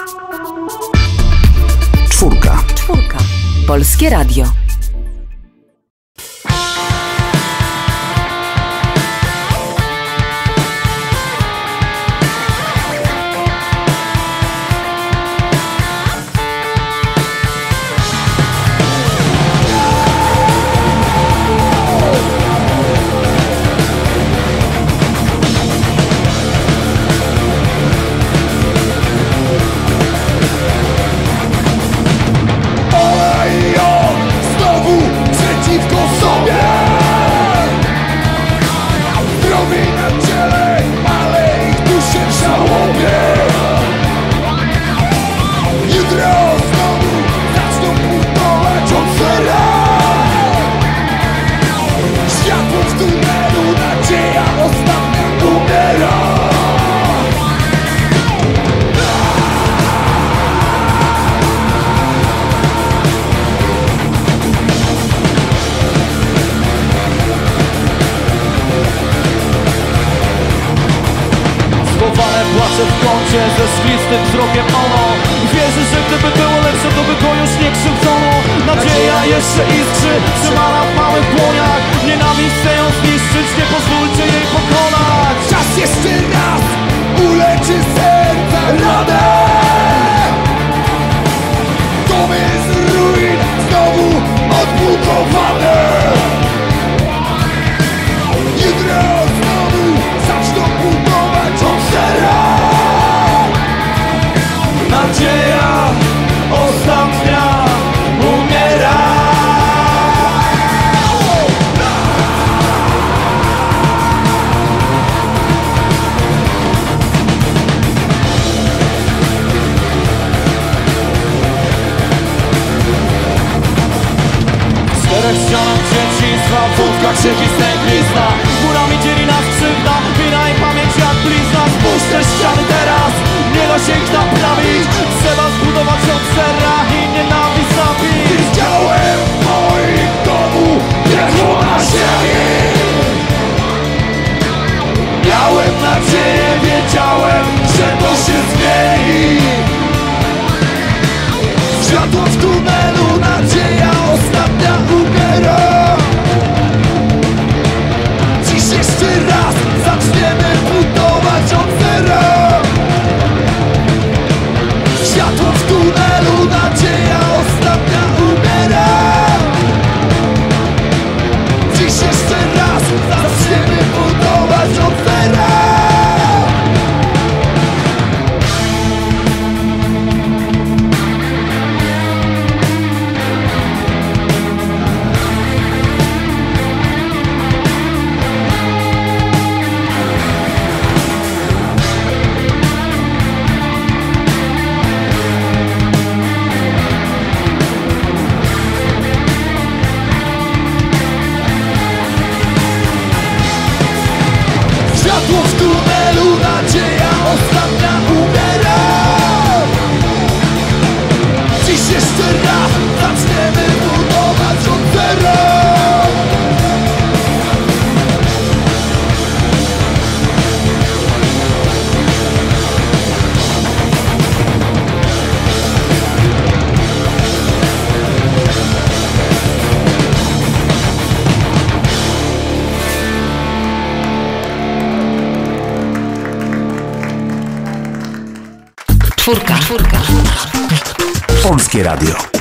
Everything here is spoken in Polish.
Czwórka. Polskie Radio. Płacze w kącie ze sklistym wzrokiem ono wierzy, że gdyby było lepsze, to by go już nie krzywdzono. Nadzieja jeszcze iskrzy, trzymana w małych dłoniach. Nienawiść chce ją zniszczyć, nie pozwólcie jej pokonać. Czas jeszcze raz uleczy serca radę. Domy z ruin znowu odbudowane. Jutro znowu zaczną budować od zera. Nadzieja ostatnia umiera. Czterech ścianach dzieciństwa, w wódkach siedzi stęchlizna. Murami dzieli nas krzywda, wina i pamięć jak blizna. Spójrz te ściany teraz, nie da się ich naprawić. Trzeba zbudować od zera i nienawiść zabić. Widziałem w moim domu piekło na ziemi. Miałem nadzieję, wiedziałem, że to się zmieni. Światło w tunelu, nadzieja ostatnia umiera. Dziś jeszcze raz zaczniemy budować od zera. Światło w tunelu, nadzieja ostatnia umiera. Dziś jeszcze raz zaczniemy budować od zera. Światło w tunelu, nadzieja ostatnia umiera. Dziś jeszcze raz zaczniemy budować od zera. Czwórka. Polskie Radio.